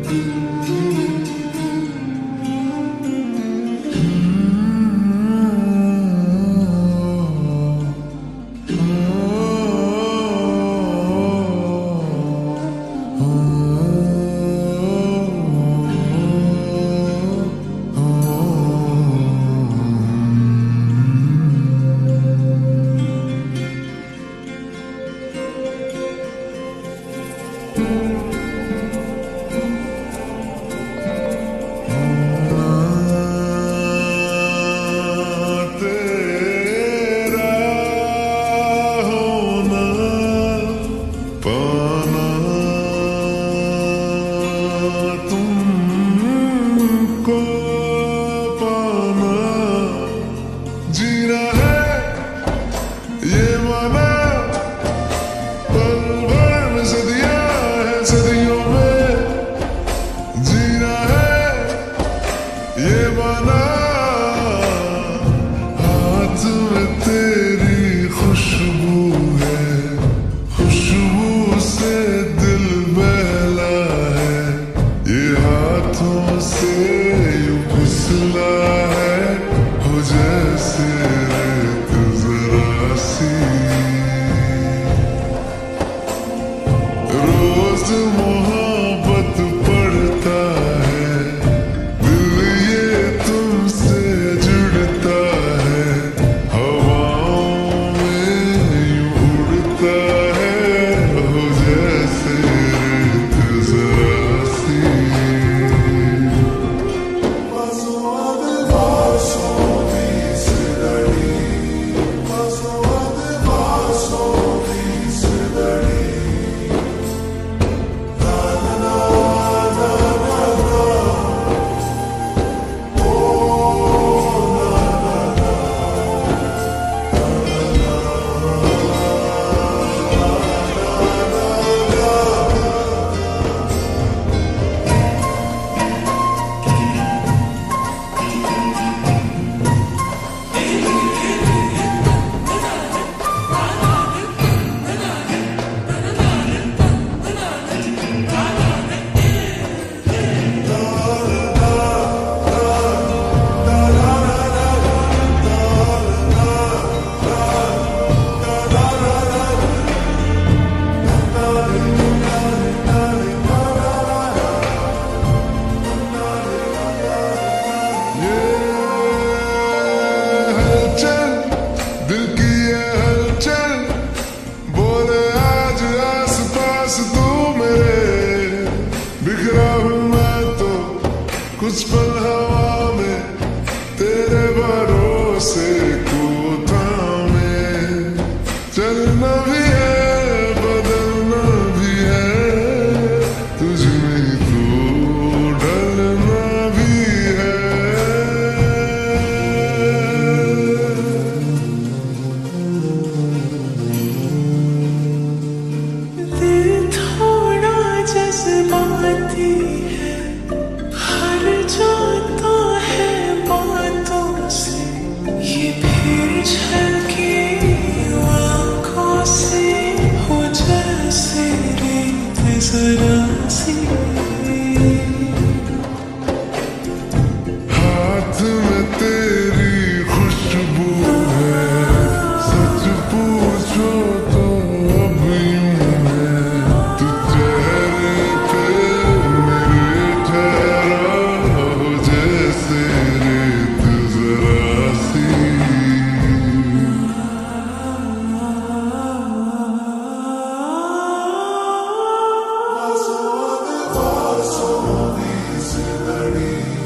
कुछ पल हवा में तेरे भरोसे को थामे, चलना भी है बदलना भी है, तुझ में तो ढलना भी है। दिल थोड़ा जज्बाती है, हर जाता है बातों से, ये फिर झलके आँखों से हो जैसे रेत जरा सी। हाथ में तेरी खुशबू है, सच पूछो तो अब यूं है, तू चेहरे पे मेरे ठहरा हो जैसे रेत जरा सी। Paso de paso, dice Darío.